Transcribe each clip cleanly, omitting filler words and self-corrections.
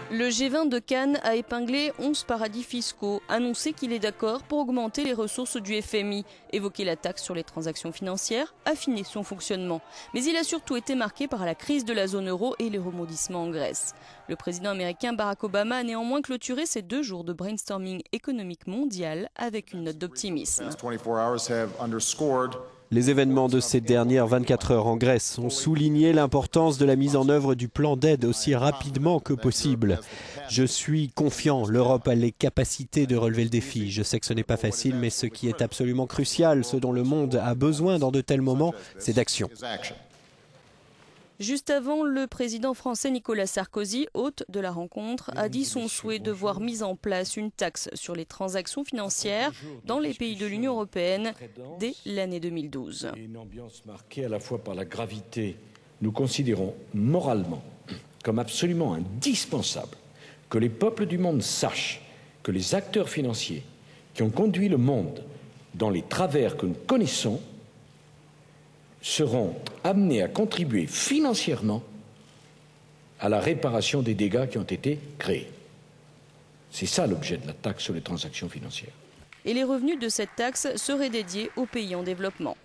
Le G20 de Cannes a épinglé 11 paradis fiscaux, annoncé qu'il est d'accord pour augmenter les ressources du FMI, évoqué la taxe sur les transactions financières, affiner son fonctionnement. Mais il a surtout été marqué par la crise de la zone euro et les rebondissements en Grèce. Le président américain Barack Obama a néanmoins clôturé ces 2 jours de brainstorming économique mondial avec une note d'optimisme. Les événements de ces dernières 24 heures en Grèce ont souligné l'importance de la mise en œuvre du plan d'aide aussi rapidement que possible. Je suis confiant, l'Europe a les capacités de relever le défi. Je sais que ce n'est pas facile, mais ce qui est absolument crucial, ce dont le monde a besoin dans de tels moments, c'est d'action. Juste avant, le président français Nicolas Sarkozy, hôte de la rencontre, a dit son souhait de voir mise en place une taxe sur les transactions financières dans les pays de l'Union européenne dès l'année 2012. Une ambiance marquée à la fois par la gravité, nous considérons moralement comme absolument indispensable que les peuples du monde sachent que les acteurs financiers qui ont conduit le monde dans les travers que nous connaissons seront amenés à contribuer financièrement à la réparation des dégâts qui ont été créés. C'est ça l'objet de la taxe sur les transactions financières. Et les revenus de cette taxe seraient dédiés aux pays en développement.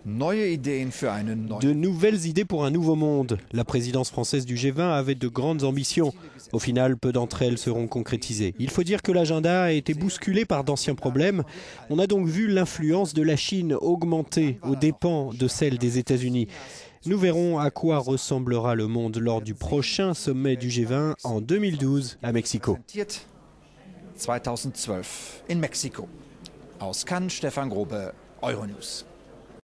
De nouvelles idées pour un nouveau monde. La présidence française du G20 avait de grandes ambitions. Au final, peu d'entre elles seront concrétisées. Il faut dire que l'agenda a été bousculé par d'anciens problèmes. On a donc vu l'influence de la Chine augmenter aux dépens de celle des États-Unis. Nous verrons à quoi ressemblera le monde lors du prochain sommet du G20 en 2012 à Mexico. 2012 in Mexiko. Aus Cannes, Stefan Grobe, Euronews.